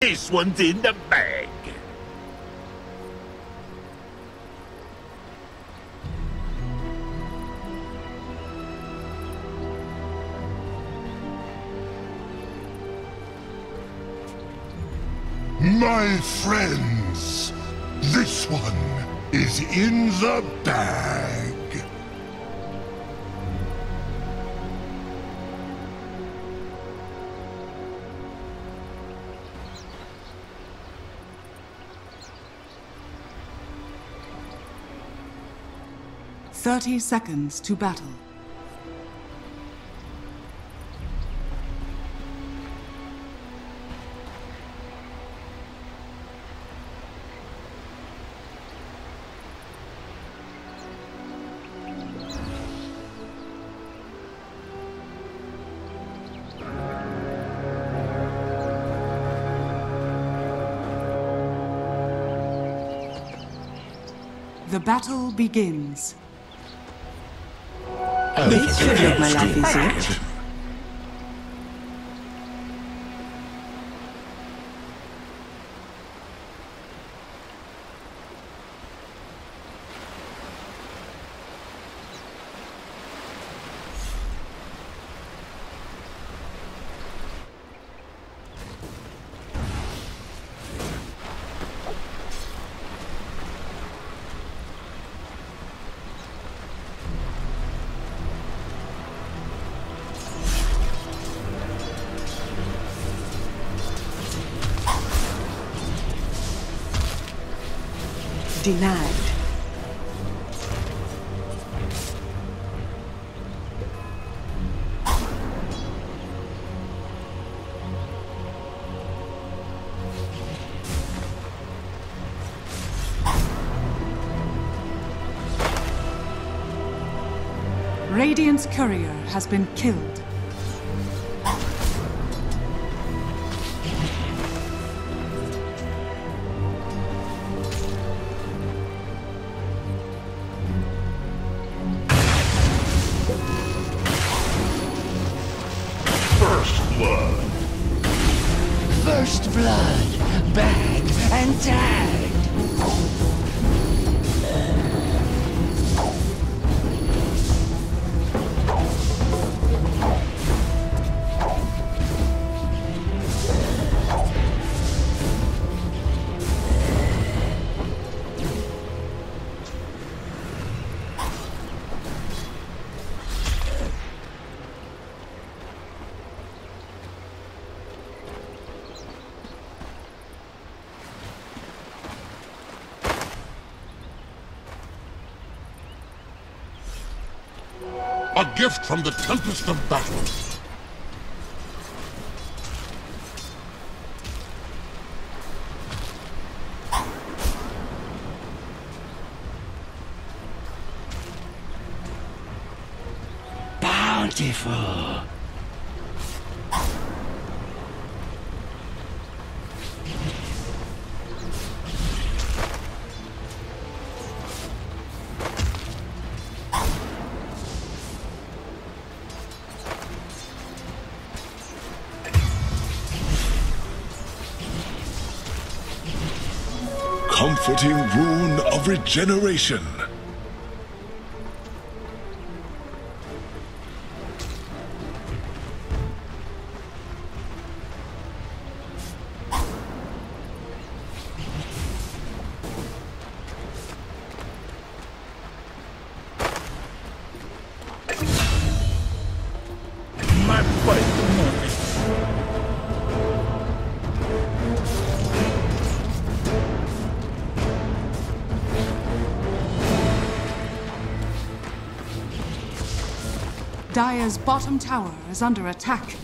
This one's in the bag. My friends, this one is in the bag. "30 seconds to battle. The battle begins. This should make my life easier. Denied. Radiant's courier has been killed. First blood, bag and tag. A gift from the Tempest of Battle. Bountiful. Comforting rune of regeneration. My fight moment. Dire's bottom tower is under attack.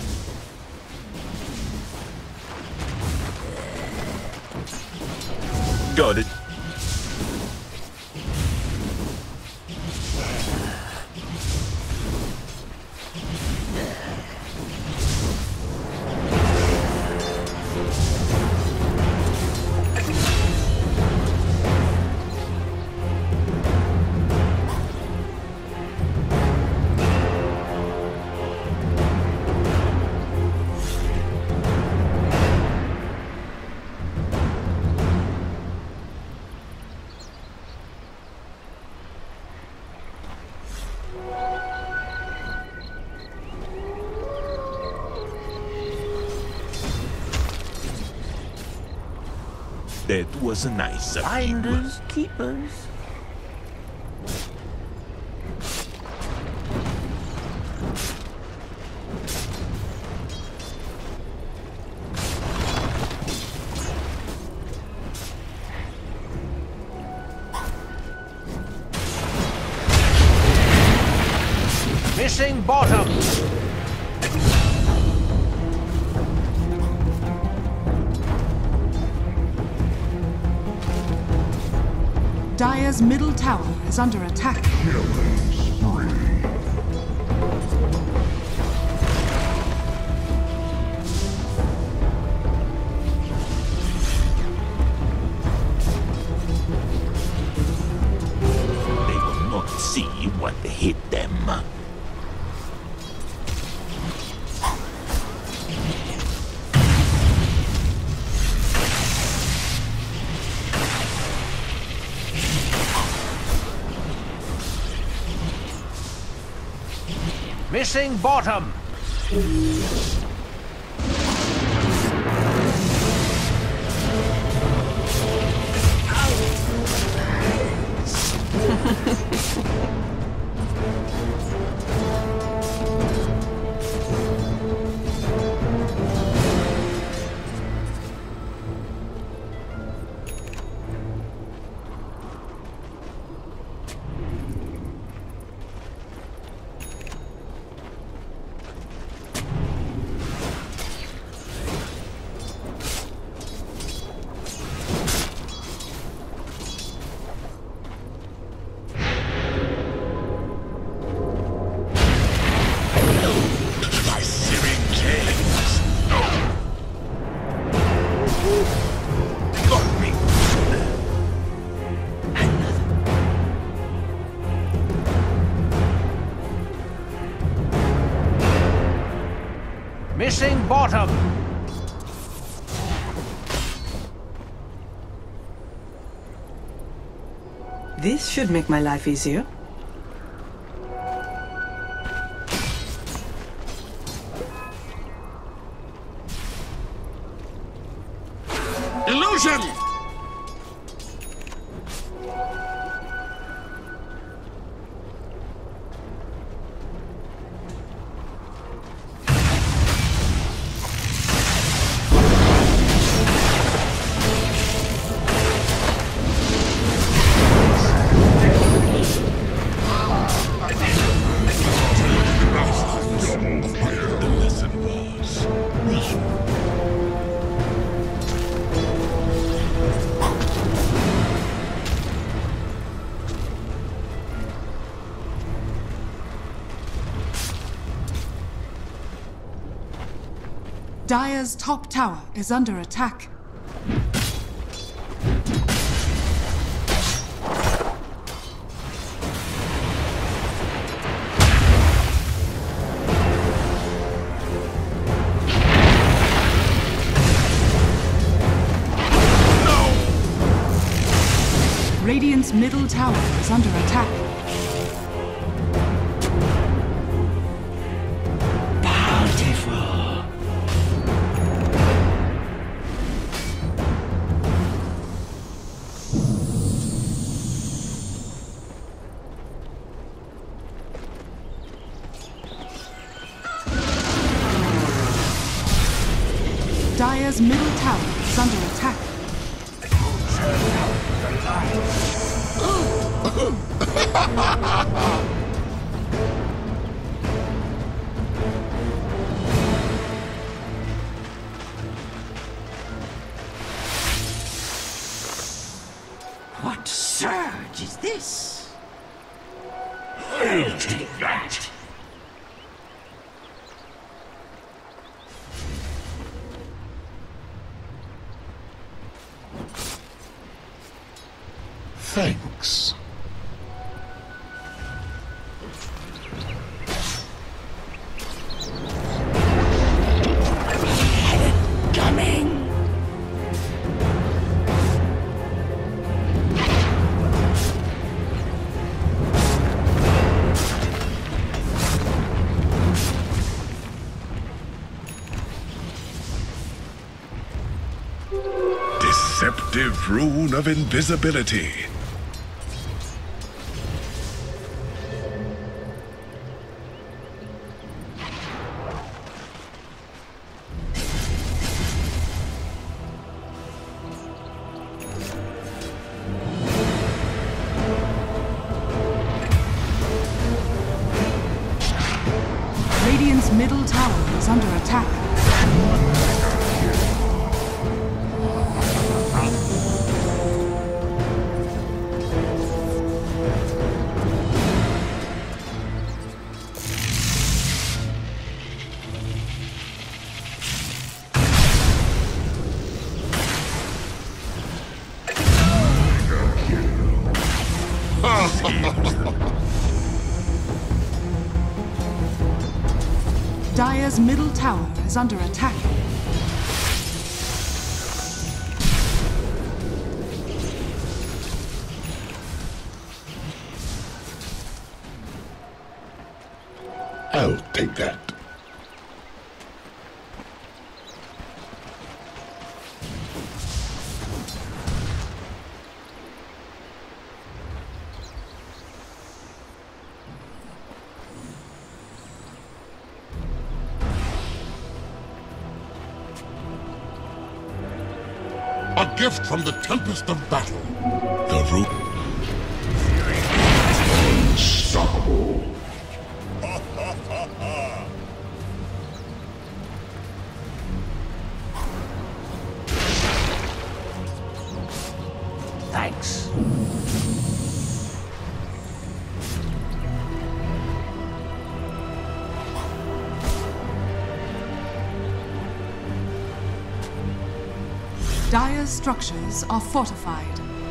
Got it. That was nice of you. Finders, keepers. Missing bottom. Dire's middle tower is under attack. They will not see what hit them. Missing bottom. My searing chains. Got me. Missing bottom. This should make my life easier. Illusion! The lesson was. Dire's top tower is under attack. Radiant's middle tower is under attack. Bountiful. Dire's middle tower is under attack. What surge is this? I'll take that. Thanks. Coming. Deceptive. active rune of invisibility. Radiant's middle tower is under attack. Dire's middle tower is under attack. I'll take that. A gift from the tempest of battle. The root. Unstoppable. Thanks. Dire's structures are fortified.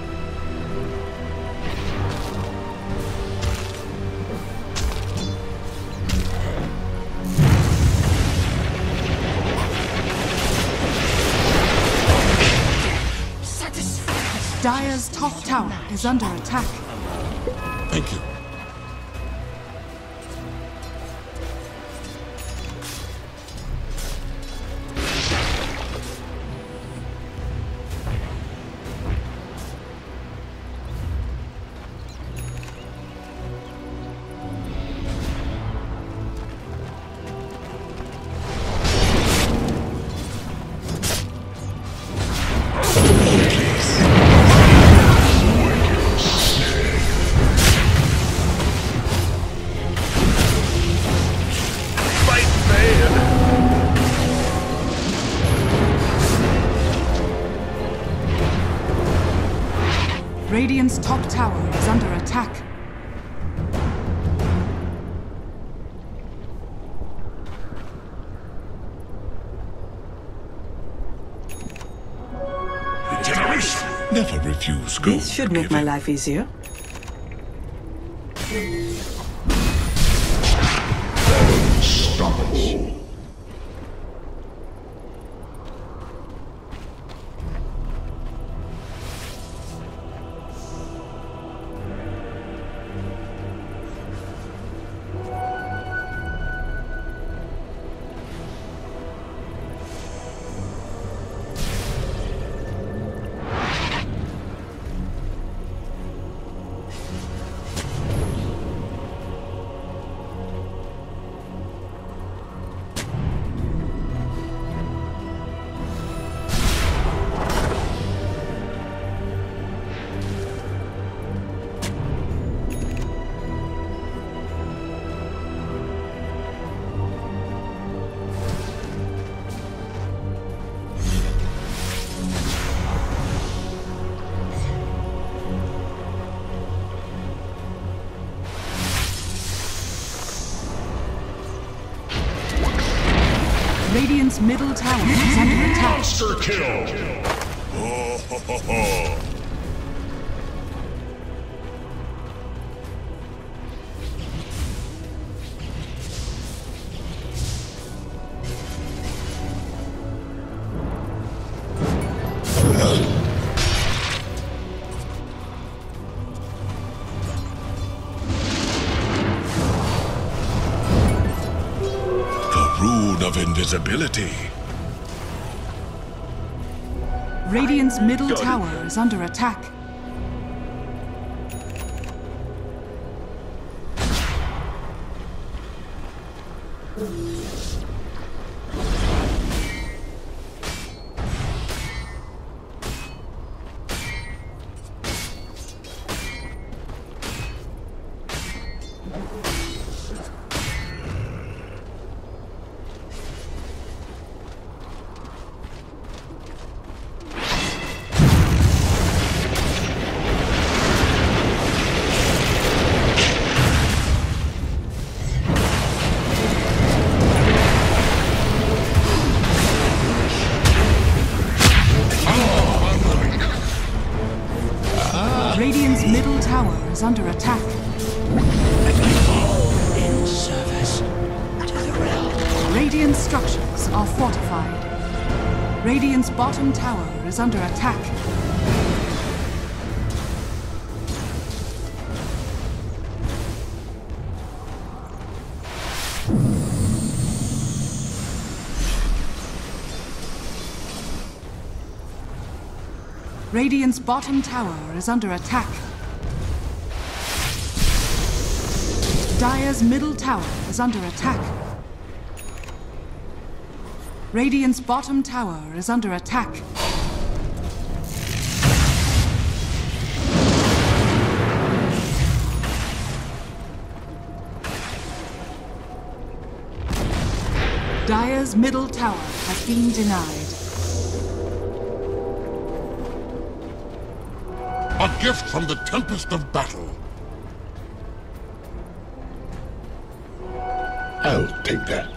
Dire's top tower is under attack. Thank you. Radiant's top tower is under attack. Regeneration. Never refuse gold. This should make my life easier. Unstoppable. Radiant's middle tower is under attack. Monster kill. Oh, ho, ho, ho. The rune of invisibility. Radiant's middle tower is under attack. Radiant's middle tower is under attack. In service to the realm. Radiant structures are fortified. Radiant's bottom tower is under attack. Radiant's bottom tower is under attack. Dire's middle tower is under attack. Radiant's bottom tower is under attack. Dire's middle tower has been denied. A gift from the tempest of battle. I'll take that.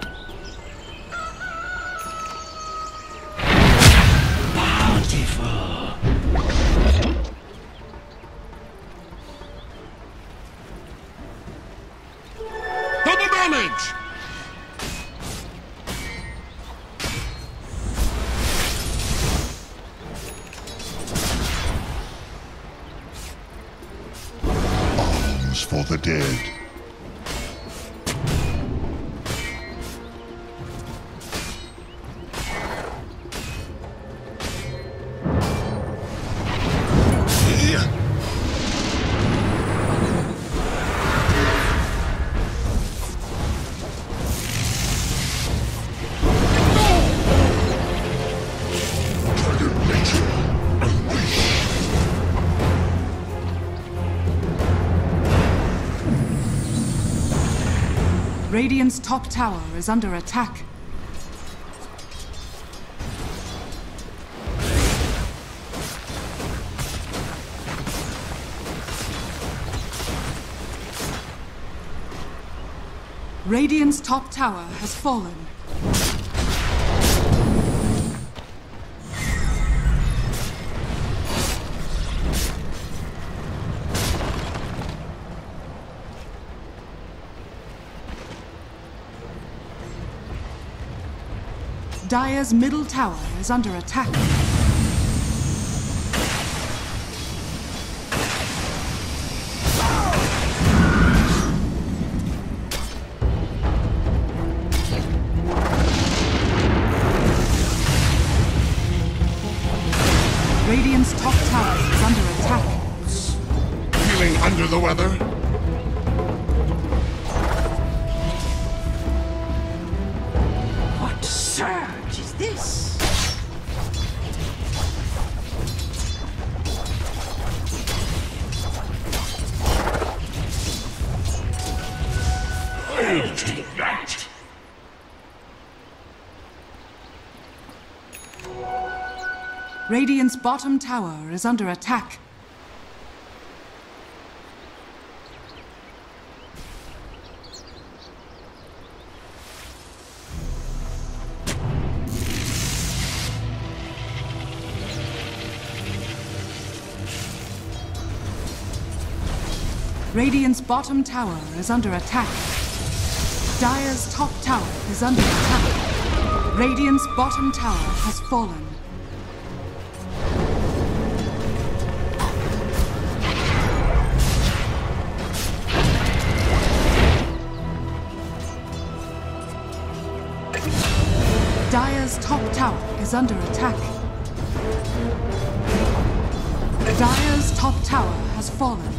Bountiful. Double damage! Arms for the dead. Radiant's top tower is under attack. Radiant's top tower has fallen. Dire's middle tower is under attack. Radiant's top tower is under attack. Feeling under the weather? What surge is this? I'll take that. Radiant's bottom tower is under attack. Radiant's bottom tower is under attack. Dire's top tower is under attack. Radiant's bottom tower has fallen. Dire's top tower is under attack. top tower has fallen.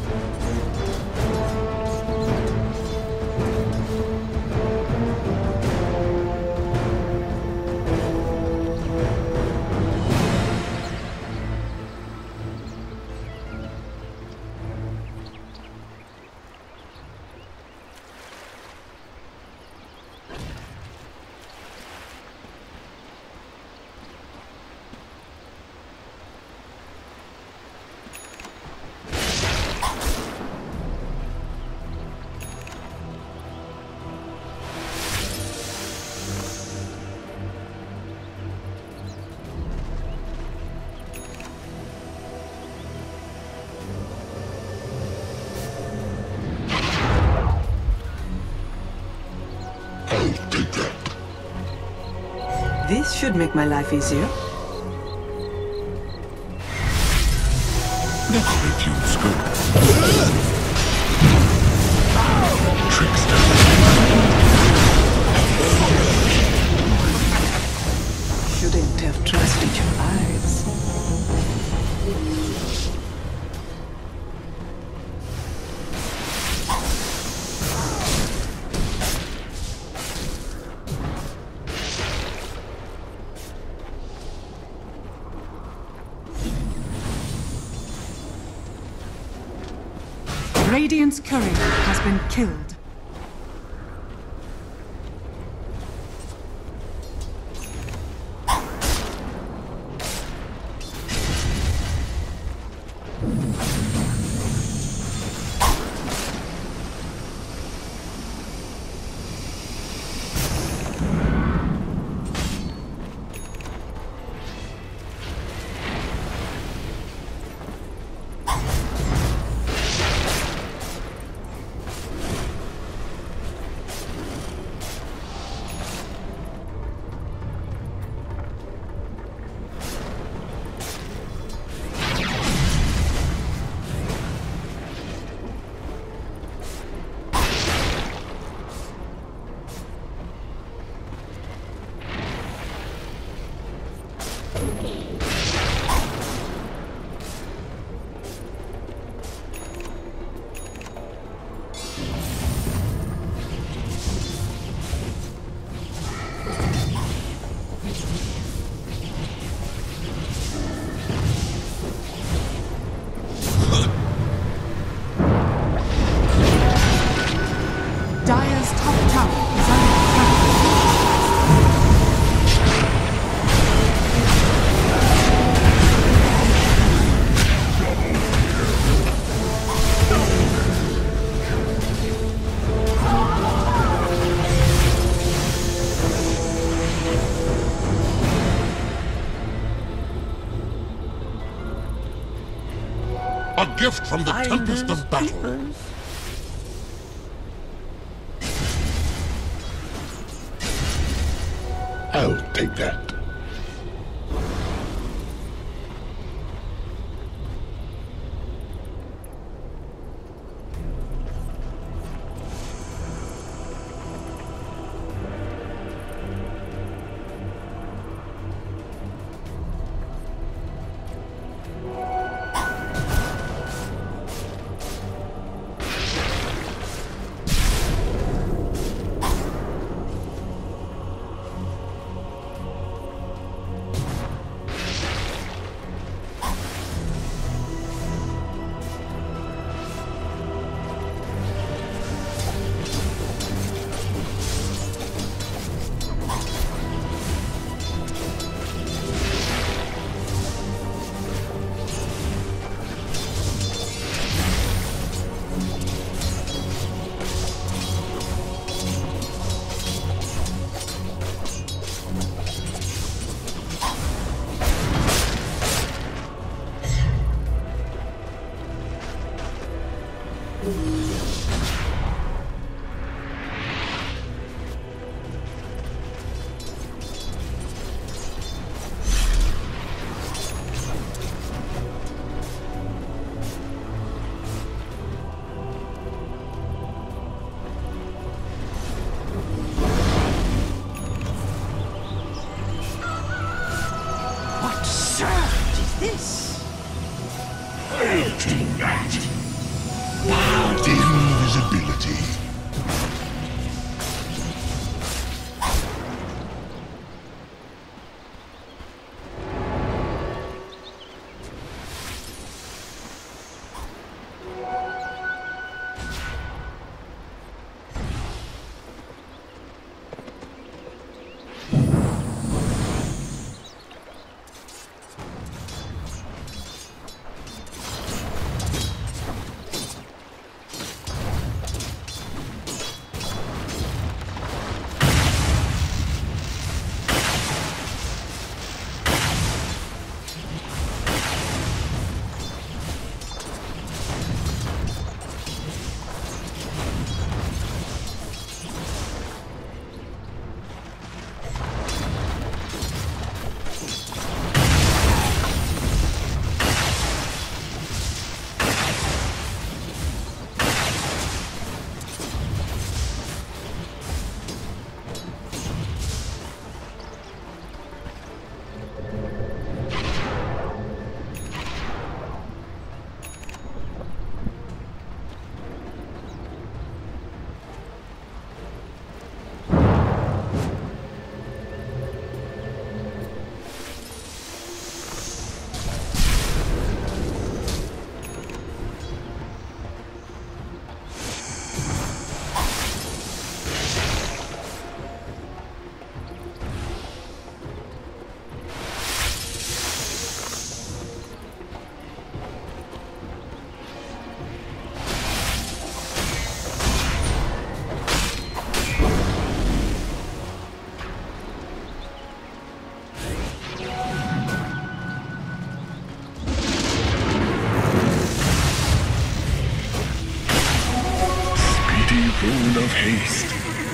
I'll take that. This should make my life easier. Never refuse good. Trickster. Shouldn't have trusted your eyes. Radiant's courier has been killed. Dire's top tower is under attack. A gift from the Tempest of Battle. I'll take that. What surge is this? I'll take that. Invisibility. Full of haste.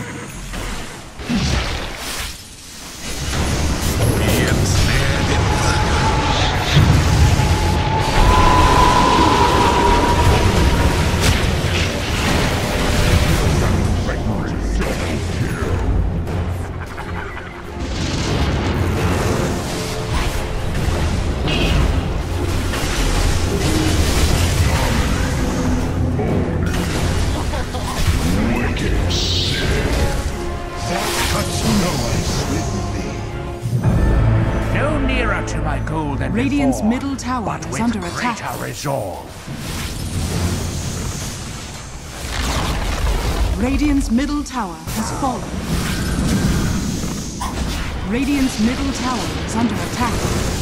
Radiant's middle tower but is with under attack. greater resolve. Radiant's middle tower has fallen. Radiant's middle tower is under attack.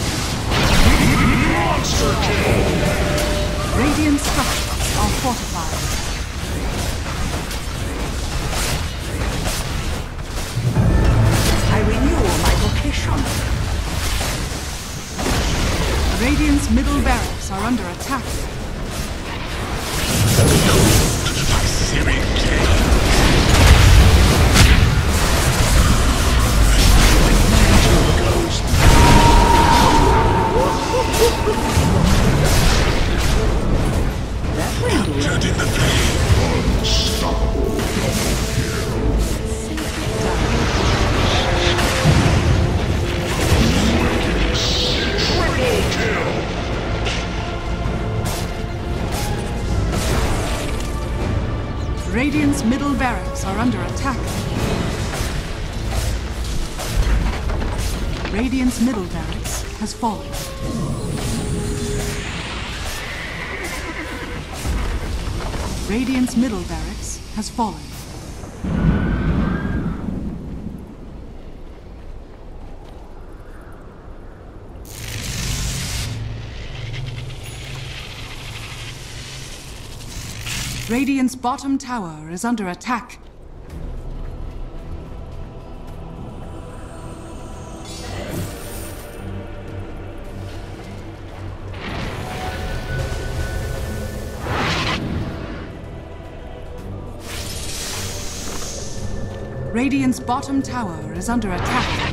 Monster kill! Radiant structures are fortified. I renew my vocation. Radiant's middle barracks are under attack. Captured in the flame. Unstoppable. Radiant's middle barracks are under attack. Radiant's middle barracks has fallen. Radiant's middle barracks has fallen. Radiant's bottom tower is under attack. Radiant's bottom tower is under attack.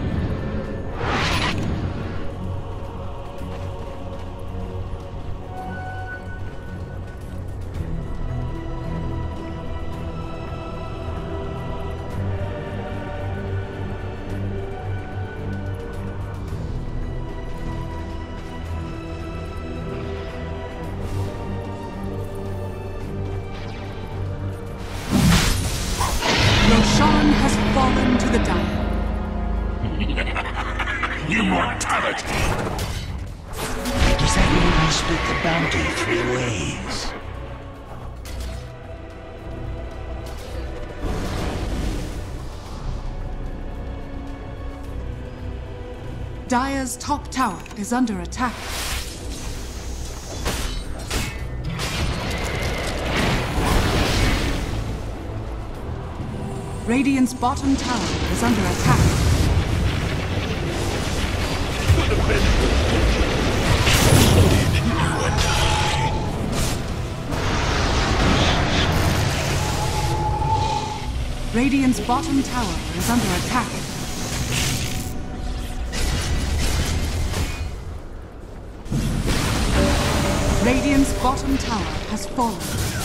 split the bounty 3 ways. Dire's top tower is under attack. Radiant's bottom tower is under attack. Radiant's bottom tower is under attack. Radiant's bottom tower has fallen.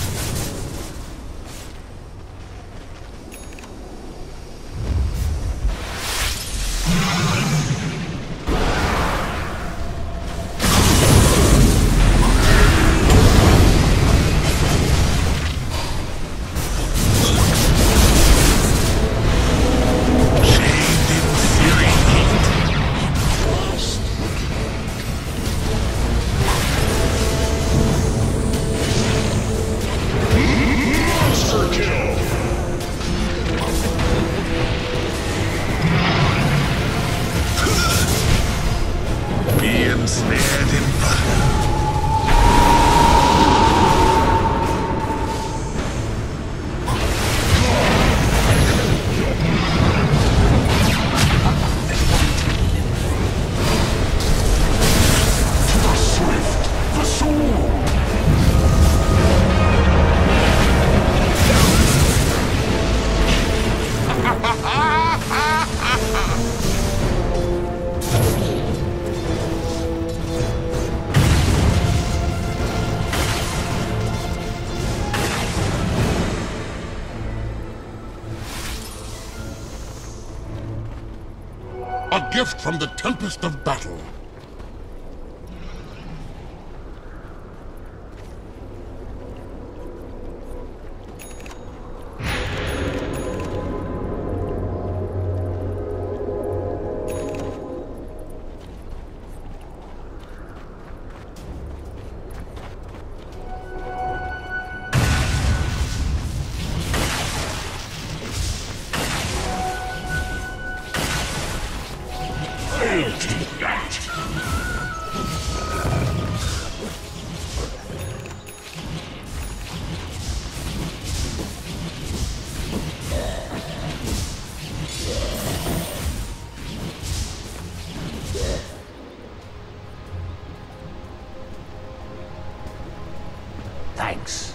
A gift from the Tempest of Battle. Thanks.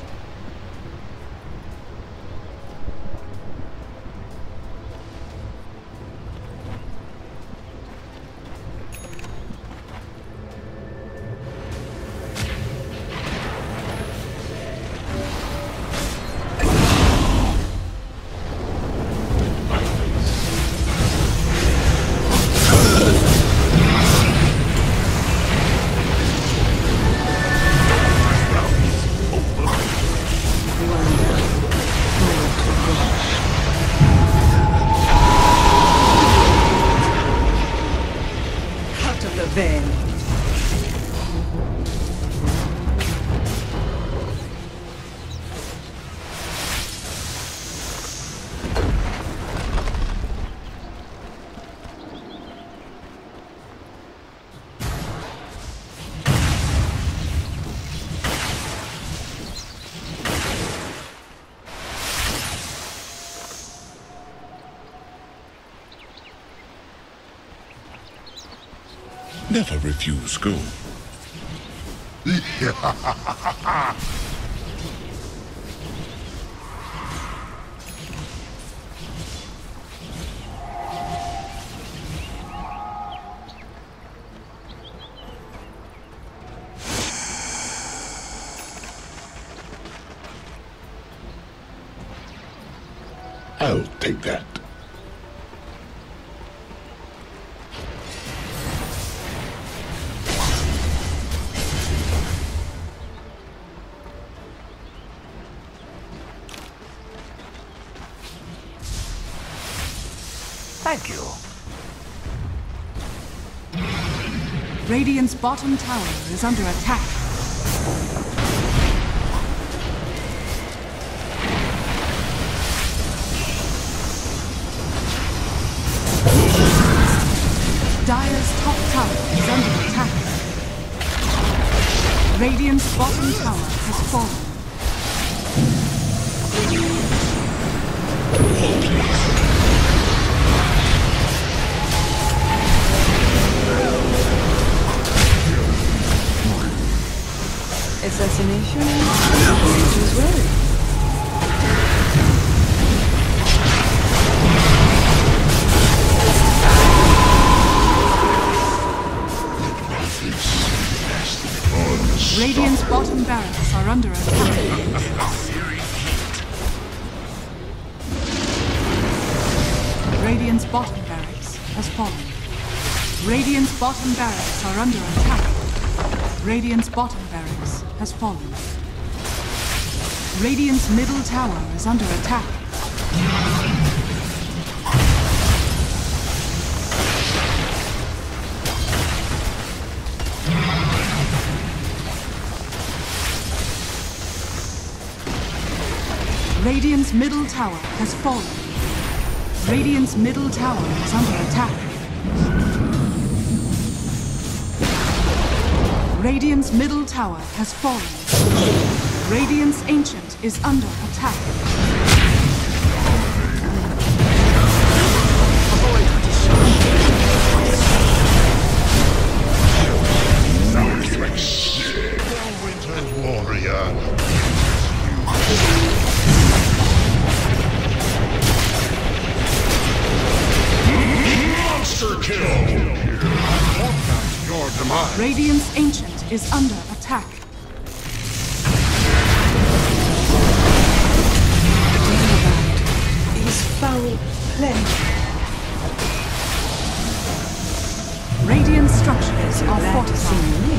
Never refuse gold. I'll take that. Thank you. Radiant's bottom tower is under attack. Dire's top tower is under attack. Radiant's bottom tower has fallen. Assassination? Nature's way. Radiant's bottom barracks are under attack. Radiant's bottom barracks has fallen. Radiant's bottom barracks are under attack. Radiant's bottom barracks has fallen. Radiant's middle tower is under attack. Radiant's middle tower has fallen. Radiant's middle tower is under attack. Radiant's middle tower has fallen. Radiant's ancient is under attack. Winter warrior. Monster kill! Forecast your demise. Radiant's ancient is under attack. Is foul play. Radiant structures are fortified.